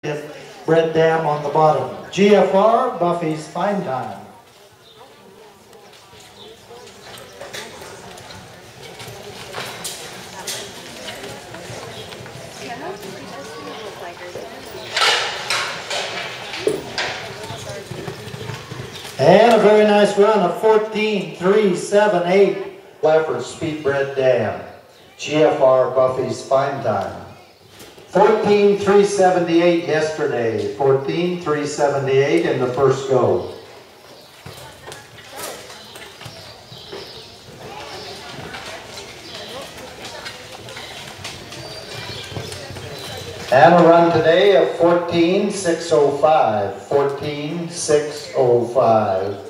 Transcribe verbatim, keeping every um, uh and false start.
Bread Dam on the bottom. G F R, Buffys Fine Time. And a very nice run of fourteen three seven eight. Leffers Speed Bread Dam. G F R, Buffys Fine Time. fourteen three seventy-eight yesterday. fourteen three seventy-eight in the first go. And a run today of fourteen six oh five. fourteen six oh five.